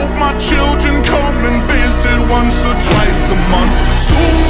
hope my children come and visit once or twice a month. Soon